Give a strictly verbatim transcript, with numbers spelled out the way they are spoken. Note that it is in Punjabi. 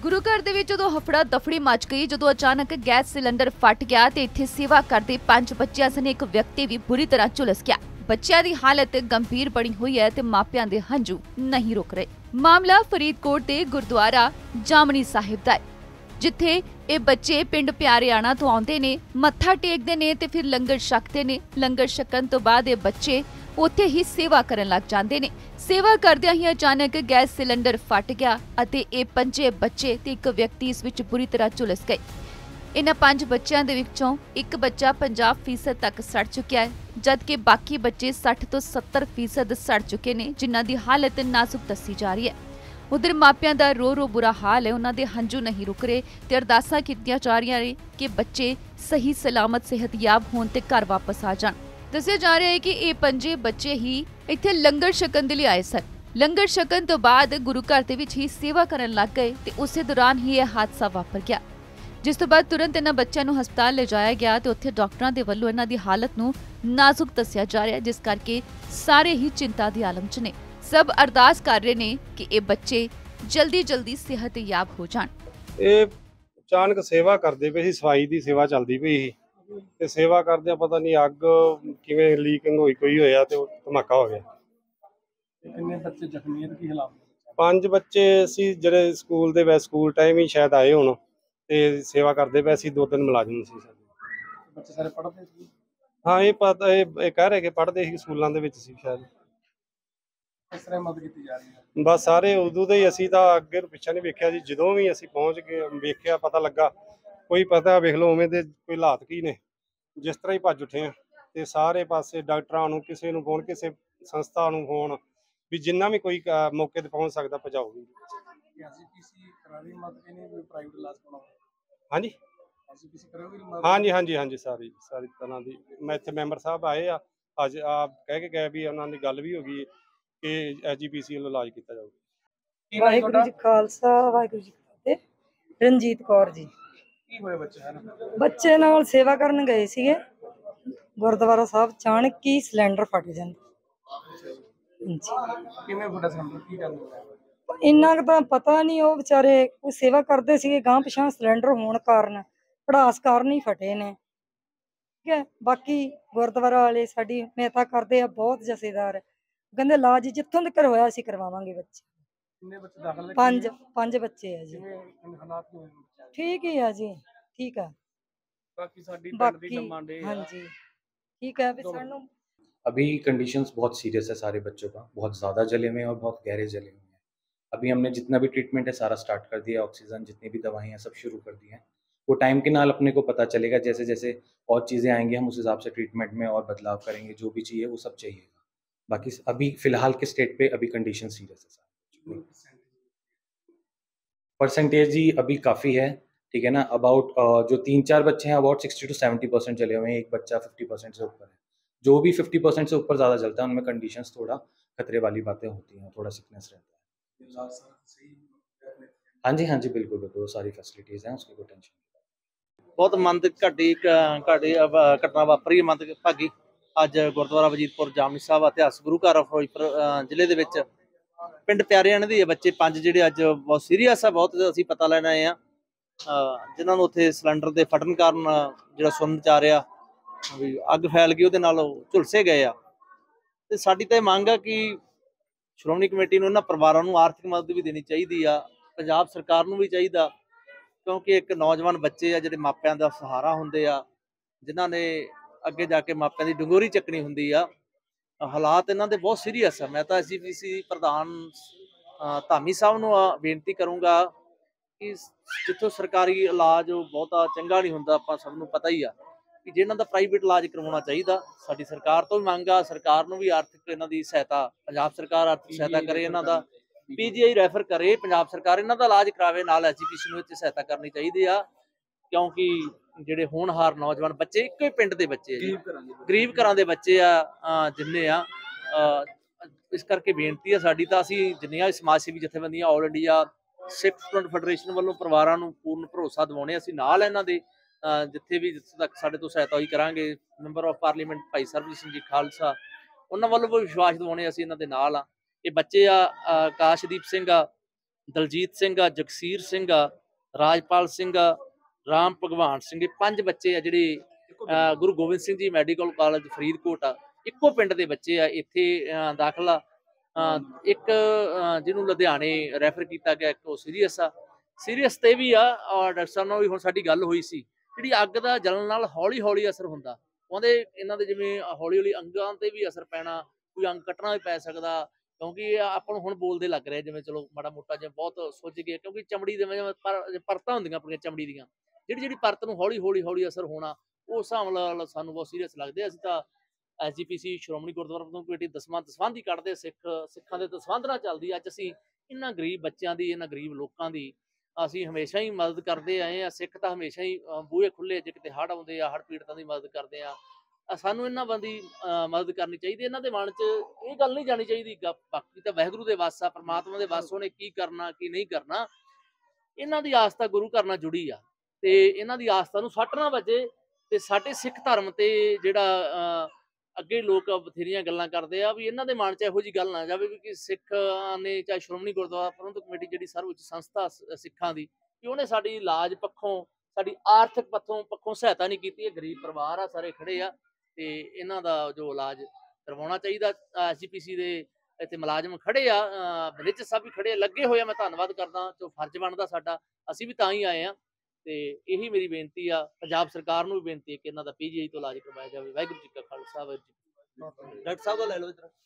ਗੁਰੂ ਘਰ ਦੇ ਵਿੱਚ ਜਦੋਂ ਹਫੜਾ ਦਫੜੀ ਮਚ ਗਈ, ਜਦੋਂ ਅਚਾਨਕ ਗੈਸ ਸਿਲੰਡਰ ਫਟ ਗਿਆ ਤੇ ਇੱਥੇ ਸੇਵਾ ਕਰਦੇ ਪੰਜ ਬੱਚਿਆਂ ਸਣੇ ਇੱਕ ਵਿਅਕਤੀ ਵੀ ਬੁਰੀ ਤਰ੍ਹਾਂ ਝੁਲਸ ਗਿਆ। ਬੱਚਿਆਂ ਦੀ ਹਾਲਤ ਗੰਭੀਰ ਬਣੀ ਹੋਈ ਹੈ ਤੇ ਮਾਪਿਆਂ ਦੇ ਹੰਝੂ ਨਹੀਂ ਰੁਕ ਰਹੇ। ਮਾਮਲਾ ਫਰੀਦਕੋਟ ਦੇ ਗੁਰਦੁਆਰਾ ਜਾਮਣੀ ਸਾਹਿਬ ਦਾ ਹੈ, ਜਿੱਥੇ ਇਹ ਬੱਚੇ ਪਿੰਡ ਪਿਆਰਿਆਣਾ ਤੋਂ ਆਉਂਦੇ ਨੇ, ਮੱਥਾ ਟੇਕਦੇ ਨੇ ਤੇ ਫਿਰ ਲੰਗਰ ਛਕਦੇ ਨੇ। ਲੰਗਰ ਛਕਣ ਤੋਂ ਬਾਅਦ ਇਹ ਬੱਚੇ ਉੱਥੇ ਹੀ ਸੇਵਾ ਕਰਨ ਲੱਗ ਜਾਂਦੇ ਨੇ। ਸੇਵਾ ਕਰਦਿਆਂ ਹੀ ਅਚਾਨਕ ਗੈਸ ਸਿਲੰਡਰ ਫਟ ਗਿਆ ਅਤੇ ਇਹ ਪੰਜੇ ਬੱਚੇ ਤੇ ਇੱਕ ਵਿਅਕਤੀ ਇਸ ਵਿੱਚ ਬੁਰੀ ਤਰ੍ਹਾਂ ਝੁਲਸ ਗਏ। ਇਹਨਾਂ ਪੰਜ ਬੱਚਿਆਂ ਦੇ ਵਿੱਚੋਂ ਇੱਕ ਬੱਚਾ ਪੰਜਾਹ ਫੀਸਦ ਤੱਕ ਸੜ ਚੁੱਕਿਆ ਹੈ, ਜਦਕਿ ਬਾਕੀ ਬੱਚੇ ਸੱਠ ਤੋਂ ਸੱਤਰ ਫੀਸਦ ਸੜ ਚੁੱਕੇ ਨੇ, ਜਿਨ੍ਹਾਂ ਦੀ ਹਾਲਤ ਨਾਜ਼ੁਕ ਦੱਸੀ ਜਾ ਰਹੀ ਹੈ। ਉਧਰ ਮਾਪਿਆਂ ਦਾ ਰੋ ਰੋ ਬੁਰਾ ਹਾਲ ਹੈ, ਉਹਨਾਂ ਦੇ ਹੰਝੂ ਨਹੀਂ ਰੁਕ ਰਹੇ ਤੇ ਅਰਦਾਸਾਂ ਕੀਤੀਆਂ ਜਾ ਰਹੀਆਂ ਨੇ ਕਿ ਬੱਚੇ ਸਹੀ ਸਲਾਮਤ ਸਿਹਤਯਾਬ ਹੋਣ ਤੇ ਘਰ ਵਾਪਸ ਆ ਜਾਣ। ਦੱਸਿਆ ਜਾ ਰਿਹਾ ਹੈ ਕਿ ਇਹ ਪੰਜੇ ਬੱਚੇ ਹੀ ਇੱਥੇ ਲੰਗਰ ਛਕਣ ਦੇ ਲਈ ਆਏ ਸਨ। ਲੰਗਰ ਛਕਣ ਤੋਂ ਬਾਅਦ ਗੁਰੂ ਘਰ ਦੇ ਵਿੱਚ ਹੀ ਸੇਵਾ ਕਰਨ ਲੱਗ ਗਏ ਤੇ ਉਸੇ ਦੌਰਾਨ ਹੀ ਇਹ ਹਾਦਸਾ ਵਾਪਰ ਗਿਆ, ਜਿਸ ਤੋਂ ਬਾਅਦ ਤੁਰੰਤ ਇਹਨਾਂ ਬੱਚਿਆਂ ਨੂੰ ਹਸਪਤਾਲ ਲਿਜਾਇਆ ਗਿਆ ਤੇ ਉੱਥੇ ਡਾਕਟਰਾਂ ਦੇ ਵੱਲੋਂ ਇਹਨਾਂ ਦੀ ਹਾਲਤ ਨੂੰ ਨਾਜ਼ੁਕ ਦੱਸਿਆ ਜਾ ਰਿਹਾ, ਜਿਸ ਕਰਕੇ ਸਾਰੇ ਹੀ ਚਿੰਤਾ ਦੀ ਆਲਮ 'ਚ ਨੇ। ਸਭ ਅਰਦਾਸ ਕਰ ਰਹੇ ਨੇ ਕਿ ਇਹ ਬੱਚੇ ਜਲਦੀ ਜਲਦੀ ਸਿਹਤਯਾਬ ਹੋ ਜਾਣ। ਇਹ ਅਚਾਨਕ ਸੇਵਾ ਕਰਦੇ ਪਏ ਸੀ, ਸਫਾਈ ਦੀ ਸੇਵਾ ਚੱਲਦੀ ਪਈ ਸੀ ਤੇ ਸੇਵਾ ਕਰਦਿਆਂ ਪਤਾ ਨਹੀਂ ਅੱਗ ਕਿਵੇਂ ਲੀਕਿੰਗ ਹੋਈ ਕੋਈ ਹੋਇਆ ਤੇ ਧਮਾਕਾ ਹੋ ਗਿਆ। ਕਿੰਨੇ ਬੱਚੇ ਜ਼ਖਮੀ ਹਨ, ਕੀ ਹਾਲਾਤ? ਪੰਜ ਬੱਚੇ ਸੀ ਜਿਹੜੇ ਸਕੂਲ ਦੇ ਵਿੱਚ ਸਕੂਲ ਟਾਈਮ ਹੀ ਸ਼ਾਇਦ ਆਏ ਹੁਣ ਤੇ ਸੇਵਾ ਕਰਦੇ ਪਏ ਸੀ। ਦੋ ਤਿੰਨ ਮੁਲਾਜ਼ਮ ਸੀ ਸਾਡੇ। ਬੱਚੇ ਸਾਰੇ ਪੜ੍ਹਦੇ ਸੀ? ਹਾਂ, ਇਹ ਪਤਾ ਇਹ ਇਹ ਕਹਿ ਰਹੇ ਕਿ ਪੜ੍ਹਦੇ ਸੀ, ਸਕੂਲਾਂ ਦੇ ਵਿੱਚ ਸੀ ਸ਼ਾਇਦ। ਕਿਸ ਤਰ੍ਹਾਂ ਮਦਦ ਕੀਤੀ ਜਾ ਰਹੀ ਹੈ? ਬਸ ਸਾਰੇ ਉਦੋਂ ਦੇ ਹੀ, ਅਸੀਂ ਤਾਂ ਅੱਗੇ ਪਿੱਛੇ ਨਹੀਂ ਵੇਖਿਆ ਜੀ। ਜਦੋਂ ਵੀ ਅਸੀਂ ਪਹੁੰਚ ਕੇ ਵੇਖਿਆ ਪਤਾ ਲੱਗਾ ਕੋਈ ਪਤਾ ਵੇਖ ਲਓ ਉਵੇਂ ਦੇ ਕੋਈ ਹਾਲਾਤ ਕੀ ਨੇ, ਜਿਸ ਤਰ੍ਹਾਂ ਹੀ ਭੱਜ ਉੱਠੇ ਆ ਤੇ ਸਾਰੇ ਪਾਸੇ ਡਾਕਟਰਾਂ ਨੂੰ, ਕਿਸੇ ਨੂੰ ਫੋਨ, ਕਿਸੇ ਸੰਸਥਾ ਨੂੰ ਫੋਨ, ਵੀ ਜਿੰਨਾ ਵੀ ਕੋਈ ਮੌਕੇ ਤੇ ਪਹੁੰਚ ਸਕਦਾ ਪਹੁੰਚਾਓ। ਹਾਂਜੀ ਹਾਂਜੀ ਹਾਂਜੀ ਹਾਂਜੀ ਸਾਰੀ ਸਾਰੀ ਤਰ੍ਹਾਂ ਦੀ। ਮੈਂ ਇੱਥੇ ਮੈਂਬਰ ਸਾਹਿਬ ਆਏ ਆ ਅੱਜ, ਆਪ ਕਹਿ ਕੇ ਗਏ ਵੀ ਉਹਨਾਂ ਦੀ ਗੱਲ ਵੀ ਹੋ ਗਈ ਕਿ ਐਸ ਜੀ ਪੀ ਸੀ ਵੱਲੋਂ ਇਲਾਜ ਕੀਤਾ ਜਾਊਗਾ। ਵਾਹਿਗੁਰੂ ਜੀ ਖਾਲਸਾ ਵਾਹਿਗੁਰੂ ਜੀ ਕੀ ਫਤਿਹ। ਰਣਜੀਤ ਕੌਰ ਜੀ। ਕੀ ਹੋਇਆ ਬੱਚੇ ਹਨ? ਬੱਚੇ ਨਾਲ ਸੇਵਾ ਕਰਨ ਗਏ ਸੀਗੇ ਗੁਰਦੁਆਰਾ ਸਾਹਿਬ, ਅਚਾਨਕ ਹੀ ਸਿਲੰਡਰ ਫਟ ਜਾਂਦਾ। ਕਿਵੇਂ ਫਟਿਆ ਸਿਲੰਡਰ, ਕੀ ਗੱਲ ਹੋਇਆ? ਇੰਨਾ ਕੁ ਤਾਂ ਪਤਾ ਨਹੀਂ, ਉਹ ਵਿਚਾਰੇ ਕੋਈ ਸੇਵਾ ਕਰਦੇ ਸੀਗੇ, ਗਾਂਹ ਪਿਛਾਂ ਸਿਲੰਡਰ ਹੋਣ ਕਾਰਨ ਪੜਾਸ ਕਾਰਨ ਹੀ ਫਟੇ ਨੇ। ਠੀਕ ਹੈ, ਬਾਕੀ ਗੁਰਦੁਆਰਾ ਵਾਲੇ ਸਾਡੀ ਮਿਹਨਤਾਂ ਕਰਦੇ ਆ, ਬਹੁਤ ਜਥੇਦਾਰ ਕਹਿੰਦੇ ਇਲਾਜ ਜਿੱਥੋਂ ਤੱਕ ਹੋਇਆ ਅਸੀਂ ਕਰਵਾਵਾਂਗੇ। ਬੱਚੇ ਕਿੰਨੇ ਬੱਚੇ ਦਾਖਲ ਨੇ? ਪੰਜ ਪੰਜ ਬੱਚੇ ਆ ਜੀ। ਹਾਲਾਤ ਕਿਵੇਂ? ਠੀਕ ਹੀ ਆ ਜੀ, ਠੀਕ ਆ। बाकी साडी पिंड दी डिमांड है। हाँ जी, ठीक है। अभी सानू अभी कंडीशंस बहुत सीरियस है सारे बच्चों का, बहुत ज़्यादा जले हुए हैं और बहुत गहरे जले हुए हैं। अभी हमने जितना भी ट्रीटमेंट है सारा स्टार्ट कर दिया, ऑक्सीजन जितनी भी दवाएं हैं सब शुरू कर दी हैं। वो टाइम के नाल अपने को पता चलेगा, जैसे जैसे और चीज़ें आएंगी हम उस हिसाब से ट्रीटमेंट में और बदलाव करेंगे, जो भी चाहिए वो सब चाहिएगा। बाकी अभी फ़िलहाल के स्टेट पे अभी कंडीशन सीरियस है सारे। परसेंटेज ही अभी काफ़ी है, ठीक है ना। अबाउट uh, जो तीन चार बच्चे हैं about sixty to seventy percent जले हुए हैं, एक बच्चा फिफ्टी परसेंट से ऊपर है। जो भी फिफ्टी परसेंट से ऊपर ज़्यादा जलता है उनमें कंडीशंस थोड़ा खतरे वाली बातें होती हैं, थोड़ा सिकनेस रहता है। हाँ जी हाँ जी बिल्कुल बिल्कुल, सारी फैसिलिटीज़ हैं, उसकी कोई टेंशन नहीं। बहुत मंद घटी घटी घटना वापरी, मंद भागी अज गुरुद्वारा वजीदपुर जामनी साहब इतिहास गुरु घर फिरोजपुर जिले के पिंड प्यारियाने के बच्चे पंज जिहड़े अज बहुत सीरीयस है, बहुत असीं पता लैण आए हैं जिन्हां नूं उत्थे सिलेंडर के फटन कारण जिहड़ा सुन्न च आ रहा भी अग फैल गई, उहदे नाल झुलसे गए आ। ते साडी तां मंग है कि श्रोमणी कमेटी नूं इन्हां परिवारां नूं आर्थिक मदद भी देनी चाहिदी आ, पंजाब सरकार नूं भी चाहिदा, क्योंकि एक नौजवान बच्चे आ जिहड़े मापिਆਂ ਦਾ सहारा हुंदे आ, जिन्हां ने अगे जाके मापिਆਂ ਦੀ डंगोरी ਚੱਕਣੀ ਹੁੰਦੀ ਆ। हालात इन्हां दे बहुत सीरीयस है। मैं तो एस जी पी सी प्रधान धामी साहब नूं बेनती करूँगा कि जिथों सरकारी इलाज बहुता चंगा नहीं हुंदा, आपां सब नूं पता ही आ कि जिन्हां दा प्राइवेट इलाज करवाउणा चाहीदा। साडी सरकार तो भी मंग आ, सरकार नूं भी आर्थिक इन्हां दी सहायता, पंजाब सरकार आर्थिक सहायता करे, इन्हां दा पी जी आई रैफर करे, पंजाब सरकार इन्हां दा इलाज करावे, नाल एस जी पी सी नूं इत्थे सहायता करनी चाहीदी आ, क्योंकि ਜਿਹੜੇ ਹੋਣਹਾਰ ਨੌਜਵਾਨ ਬੱਚੇ ਇੱਕੋ ਹੀ ਪਿੰਡ ਦੇ ਬੱਚੇ ਆ, ਗਰੀਬ ਘਰਾਂ ਦੇ ਬੱਚੇ ਆ ਜਿੰਨੇ ਆ। ਇਸ ਕਰਕੇ ਬੇਨਤੀ ਆ ਸਾਡੀ, ਤਾਂ ਅਸੀਂ ਜਿੰਨੀਆਂ ਵੀ ਸਮਾਜ ਸੇਵੀ ਜਥੇਬੰਦੀਆਂ all India Sikh student federation ਵੱਲੋਂ ਪਰਿਵਾਰਾਂ ਨੂੰ ਪੂਰਨ ਭਰੋਸਾ ਦਿਵਾਉਣੇ, ਅਸੀਂ ਨਾਲ ਇਹਨਾਂ ਦੇ ਜਿੱਥੇ ਵੀ ਜਿੱਥੇ ਤੱਕ ਸਾਡੇ ਤੋਂ ਸਹਾਇਤਾ ਹੋਈ ਕਰਾਂਗੇ। ਮੈਂਬਰ ਆਫ ਪਾਰਲੀਮੈਂਟ ਭਾਈ ਸਰਬਜੀਤ ਸਿੰਘ ਜੀ ਖਾਲਸਾ, ਉਹਨਾਂ ਵੱਲੋਂ ਵੀ ਵਿਸ਼ਵਾਸ ਦਿਵਾਉਣੇ ਅਸੀਂ ਇਹਨਾਂ ਦੇ ਨਾਲ ਆ। ਇਹ ਬੱਚੇ ਆ ਆਕਾਸ਼ਦੀਪ ਸਿੰਘ ਆ, ਦਲਜੀਤ ਸਿੰਘ ਆ, ਜਗਸੀਰ ਸਿੰਘ ਆ, ਰਾਜਪਾਲ ਸਿੰਘ, ਰਾਮ ਭਗਵਾਨ ਸਿੰਘ, ਇਹ ਪੰਜ ਬੱਚੇ ਆ ਜਿਹੜੇ ਅਹ ਗੁਰੂ ਗੋਬਿੰਦ ਸਿੰਘ ਜੀ ਮੈਡੀਕਲ ਕਾਲਜ ਫਰੀਦਕੋਟ ਆ, ਇੱਕੋ ਪਿੰਡ ਦੇ ਬੱਚੇ ਆ। ਇੱਥੇ ਅਹ ਦਾਖਲਾ ਅਹ ਇੱਕ ਅਹ ਜਿਹਨੂੰ ਲੁਧਿਆਣੇ ਰੈਫਰ ਕੀਤਾ ਗਿਆ, ਇੱਕ ਉਹ ਸੀਰੀਅਸ ਆ, ਸੀਰੀਅਸ ਤੇ ਵੀ ਆ। ਔਰ ਡਾਕਟਰ ਸਾਹਿਬ ਨਾਲ ਵੀ ਹੁਣ ਸਾਡੀ ਗੱਲ ਹੋਈ ਸੀ, ਜਿਹੜੀ ਅੱਗ ਦਾ ਜਲਣ ਨਾਲ ਹੌਲੀ ਹੌਲੀ ਅਸਰ ਹੁੰਦਾ, ਉਹਦੇ ਇਹਨਾਂ ਦੇ ਜਿਵੇਂ ਹੌਲੀ ਹੌਲੀ ਅੰਗਾਂ ਤੇ ਵੀ ਅਸਰ ਪੈਣਾ, ਕੋਈ ਅੰਗ ਕੱਟਣਾ ਵੀ ਪੈ ਸਕਦਾ, ਕਿਉਂਕਿ ਆਪਾਂ ਨੂੰ ਹੁਣ ਬੋਲਦੇ ਲੱਗ ਰਿਹਾ ਜਿਵੇਂ ਚਲੋ ਮਾੜਾ ਮੋਟਾ ਜਿਵੇਂ ਬਹੁਤ ਸੁੱਜ ਗਏ, ਕਿਉਂਕਿ ਚਮੜੀ ਦੇ ਜਿਵੇਂ ਪਰ ਪਰਤਾਂ ਹੁੰਦੀਆਂ ਆਪਣੀਆਂ ਚਮੜੀ ਦੀਆਂ, ਜਿਹੜੀ ਜਿਹੜੀ ਪਰਤ ਨੂੰ ਹੌਲੀ ਹੌਲੀ ਹੌਲੀ ਅਸਰ ਹੋਣਾ, ਉਸ ਹਿਸਾਬ ਨਾਲ ਸਾਨੂੰ ਬਹੁਤ ਸੀਰੀਅਸ ਲੱਗਦੇ। ਅਸੀਂ ਤਾਂ S G P C Shiromani Gurdwara Parbandhak committee ਦਸਵਾਂ ਦਸਵੰਧ ਹੀ ਕੱਢਦੇ, ਸਿੱਖ ਸਿੱਖਾਂ ਦੇ ਦਸਵੰਧ ਨਾਲ ਚੱਲਦੀ। ਅੱਜ ਅਸੀਂ ਇਹਨਾਂ ਗਰੀਬ ਬੱਚਿਆਂ ਦੀ, ਇਹਨਾਂ ਗਰੀਬ ਲੋਕਾਂ ਦੀ ਅਸੀਂ ਹਮੇਸ਼ਾ ਹੀ ਮਦਦ ਕਰਦੇ ਆਏ ਆ। ਸਿੱਖ ਤਾਂ ਹਮੇਸ਼ਾ ਹੀ ਬੂਹੇ ਖੁੱਲੇ, ਜੇ ਕਿਤੇ ਹੜ੍ਹ ਆਉਂਦੇ ਆ, ਹੜ੍ਹ ਪੀੜਤਾਂ ਦੀ ਮਦਦ ਕਰਦੇ ਆ। ਸਾਨੂੰ ਇਹਨਾਂ ਬੰਦੀ ਮਦਦ ਕਰਨੀ ਚਾਹੀਦੀ। ਇਹਨਾਂ ਦੇ ਮਨ 'ਚ ਇਹ ਗੱਲ ਨਹੀਂ ਜਾਣੀ ਚਾਹੀਦੀ, ਬਾਕੀ ਤਾਂ ਵਾਹਿਗੁਰੂ ਦੇ ਵੱਸ ਆ, ਪਰਮਾਤਮਾ ਦੇ ਵੱਸ, ਉਹਨੇ ਕੀ ਕਰਨਾ ਕੀ ਨਹੀਂ ਕਰਨਾ। ਇਹਨਾਂ ਦੀ ਆਸਥਾ ਗੁਰੂ ਘਰ ਨਾਲ ਜੁੜੀ ਆ, ਤੇ ਇਹਨਾਂ ਦੀ ਆਸਥਾ ਨੂੰ ਸੱਟ ਨਾ ਵੱਜੇ। ਤੇ ਸਾਡੇ ਸਿੱਖ ਧਰਮ ਤੇ ਜਿਹੜਾ ਅੱਗੇ ਲੋਕ ਬਥੇਰੀਆਂ ਗੱਲਾਂ ਕਰਦੇ ਆ, ਵੀ ਇਹਨਾਂ ਦੇ ਮਨ 'ਚ ਇਹੋ ਜਿਹੀ ਗੱਲ ਨਾ ਜਾਵੇ ਵੀ ਕਿ ਸਿੱਖ ਨੇ, ਚਾਹੇ ਸ਼੍ਰੋਮਣੀ ਗੁਰਦੁਆਰਾ ਪ੍ਰਬੰਧਕ ਕਮੇਟੀ ਜਿਹੜੀ ਸਰਵਉੱਚ ਸੰਸਥਾ ਸਿੱਖਾਂ ਦੀ, ਕਿ ਉਹਨੇ ਸਾਡੀ ਇਲਾਜ ਪੱਖੋਂ, ਸਾਡੀ ਆਰਥਿਕ ਪੱਖੋਂ ਪੱਖੋਂ ਸਹਾਇਤਾ ਨਹੀਂ ਕੀਤੀ। ਇਹ ਗਰੀਬ ਪਰਿਵਾਰ ਆ, ਸਾਰੇ ਖੜੇ ਆ, ਤੇ ਇਹਨਾਂ ਦਾ ਜੋ ਇਲਾਜ ਕਰਵਾਉਣਾ ਚਾਹੀਦਾ। ਐਸ ਜੀ ਪੀ ਸੀ ਦੇ ਇੱਥੇ ਮੁਲਾਜ਼ਮ ਖੜੇ ਆ, ਵਿਲੇਜ ਸਾਹਿਬ ਵੀ ਖੜੇ ਆ, ਲੱਗੇ ਹੋਏ ਆ। ਮੈਂ ਧੰਨਵਾਦ ਕਰਦਾ, ਜੋ ਫਰਜ਼ ਬਣਦਾ ਸਾਡਾ, ਅਸੀਂ ਵੀ ਤਾਂ ਹੀ ਆਏ ਆ। ਤੇ ਇਹੀ ਮੇਰੀ ਬੇਨਤੀ ਆ, ਪੰਜਾਬ ਸਰਕਾਰ ਨੂੰ ਵੀ ਬੇਨਤੀ ਹੈ ਕਿ ਇਹਨਾਂ ਦਾ ਪੀ ਜੀ ਆਈ ਤੋਂ ਇਲਾਜ ਕਰਵਾਇਆ ਜਾਵੇ। ਵਾਹਿਗੁਰੂ ਜੀ ਕਾ ਖਾਲਸਾ, ਵਾਹਿਗੁਰੂ ਜੀ ਕੀ ਫਤਿਹ। ਡਾਕਟਰ ਸਾਹਿਬ ਦਾ ਲੈ ਲਓ ਇੱਧਰ।